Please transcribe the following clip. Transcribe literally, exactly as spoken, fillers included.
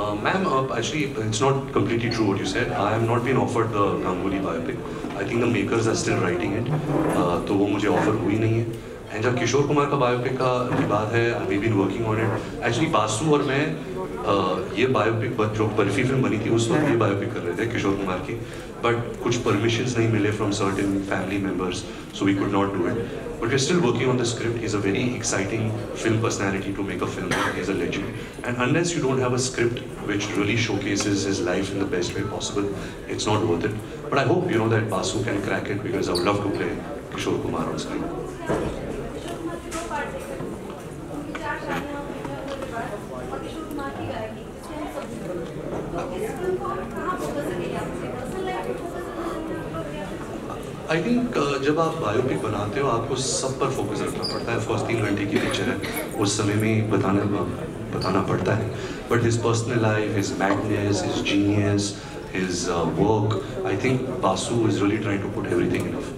Uh, ma'am, uh, actually, it's not completely true what you said. I have not been offered the Ganguly biopic. I think the makers are still writing it. Uh, तो वो मुझे offer हुई नहीं है. And जब किशोर कुमार का biopic का की बात है, we've been working on it. Actually, Basu और मैं uh, ये biopic जो बर्फी फिल्म बनी थी उस वक्त ये biopic कर रहे थे किशोर कुमार की. But कुछ permissions नहीं मिले from certain family members, so we could not do it. But we're still working on the script. He's a very exciting film personality to make a film. He's a legend. And unless you don't have a script which really showcases his life in the best way possible, it's not worth it. But I hope you know that Basu can crack it because I would love to play Kishore Kumar on screen. I think uh, जब आप biopic बनाते हो आपको सब पर focus रखना पड़ता है. ऑफकोर्स तीन घंटे की पिक्चर है, उस समय में बताना बताना पड़ता है. But his personal life, his madness, his genius, his work, I think Basu is really trying to put everything enough.